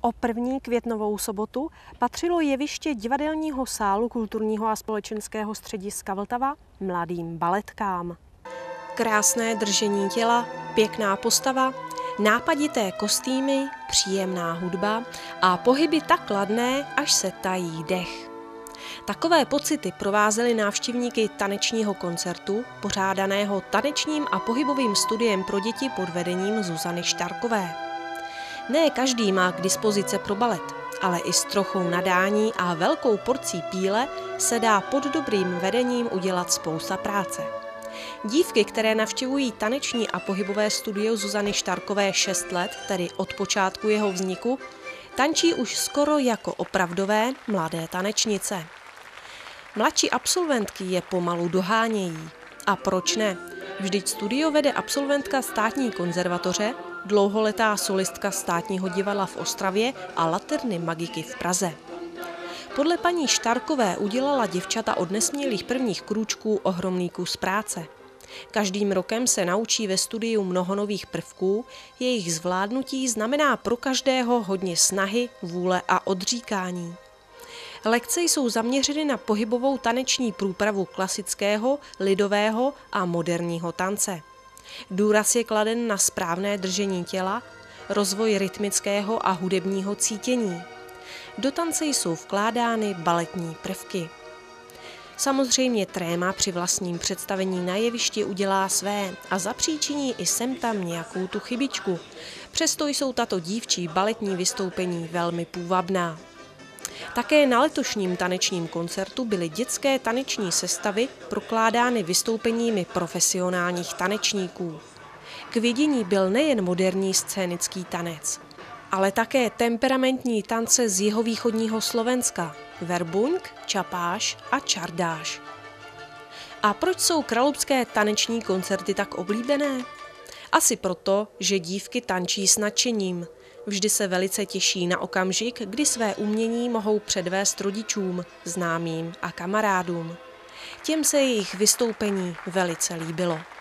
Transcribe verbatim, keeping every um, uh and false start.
O první květnovou sobotu patřilo jeviště divadelního sálu kulturního a společenského střediska Vltava mladým baletkám. Krásné držení těla, pěkná postava, nápadité kostýmy, příjemná hudba a pohyby tak ladné, až se tají dech. Takové pocity provázely návštěvníky tanečního koncertu, pořádaného tanečním a pohybovým studiem pro děti pod vedením Zuzany Štarkové. Ne každý má k dispozici pro balet, ale i s trochou nadání a velkou porcí píle se dá pod dobrým vedením udělat spousta práce. Dívky, které navštěvují taneční a pohybové studio Zuzany Štarkové šest let, tedy od počátku jeho vzniku, tančí už skoro jako opravdové mladé tanečnice. Mladší absolventky je pomalu dohánějí. A proč ne? Vždyť studio vede absolventka státní konzervatoře, dlouholetá solistka Státního divadla v Ostravě a Laterny Magiky v Praze. Podle paní Štarkové udělala děvčata od nesmělých prvních krůčků ohromný kus práce. Každým rokem se naučí ve studiu mnoho nových prvků, jejich zvládnutí znamená pro každého hodně snahy, vůle a odříkání. Lekce jsou zaměřeny na pohybovou taneční průpravu klasického, lidového a moderního tance. Důraz je kladen na správné držení těla, rozvoj rytmického a hudebního cítění. Do tance jsou vkládány baletní prvky. Samozřejmě tréma při vlastním představení na jevišti udělá své a zapříčiní i sem tam nějakou tu chybičku. Přesto jsou tato dívčí baletní vystoupení velmi půvabná. Také na letošním tanečním koncertu byly dětské taneční sestavy prokládány vystoupeními profesionálních tanečníků. K vidění byl nejen moderní scénický tanec, ale také temperamentní tance z jihovýchodního Slovenska, verbuňk, čapáš a čardáš. A proč jsou kralupské taneční koncerty tak oblíbené? Asi proto, že dívky tančí s nadšením. Vždy se velice těší na okamžik, kdy své umění mohou předvést rodičům, známým a kamarádům. Těm se jejich vystoupení velice líbilo.